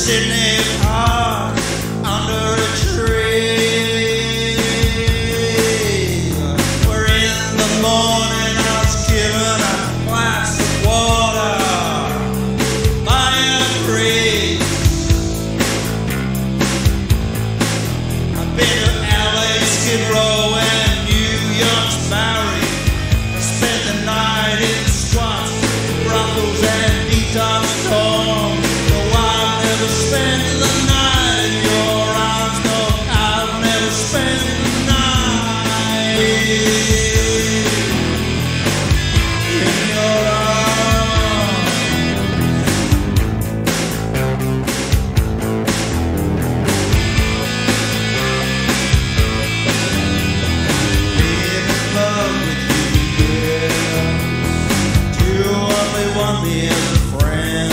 Sydney Park under a tree, where in the morning I was given a glass of water by a priest. I've been to LA, Skid Row and New York's Bowery. I spent the night in squats, brothels and detox storms. Spend the night in your arms. No, I'll never spend the night in your arms. Being in love with you, yeah. Do you only want me as a friend?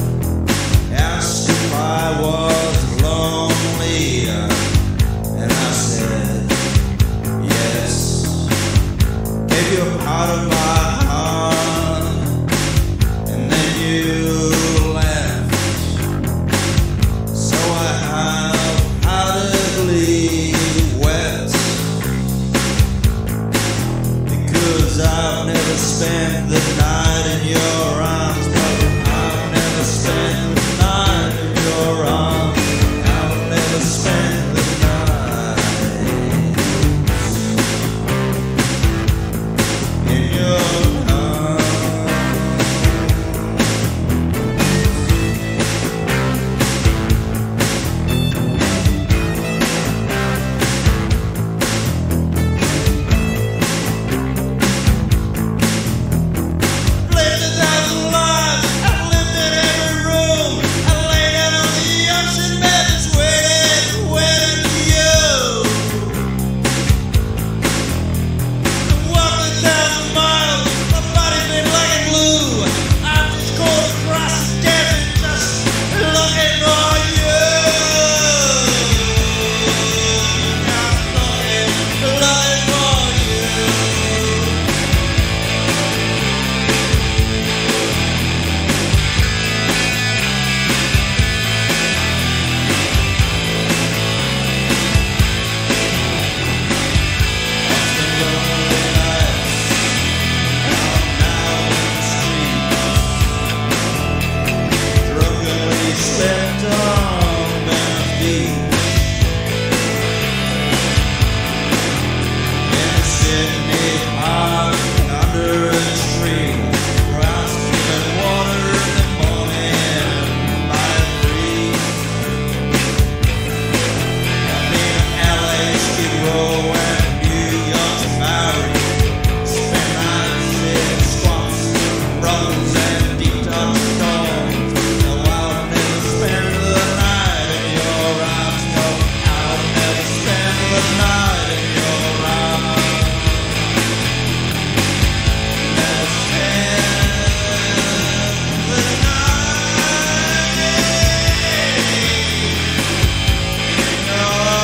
I was lonely, and I said yes. Gave you a part of my heart, and then you left. So I half-heartedly wept, because I've never spent the night in your arms, but I've never spent the night in your arms. I'll never spend the night in your arms. Lived 1,000 lives, I've lived in every room. I lay down on the ocean bed, just waiting for you. I've walked 1,000 miles, my body's been like a glue. I've just gone across the desert, just looking for you. Just looking for you. Slept on the beach in Sydney Park under a tree, where I was given water in the morning by a breeze. I've been to LA, Skid Row and New York's Bowery. Spent nights in squats, brothels and detox storms. Spend the night in your arms. No, I'll never spend the night in your arms. Never spend the night in your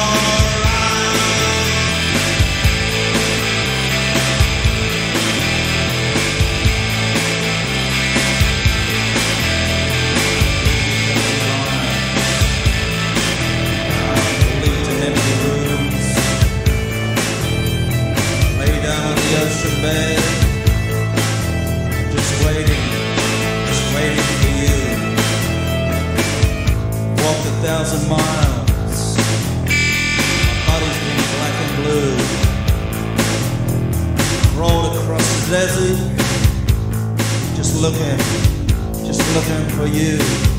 ocean bed, just waiting for you. Walked 1,000 miles, my body's been black and blue. Rolled across the desert, just looking for you.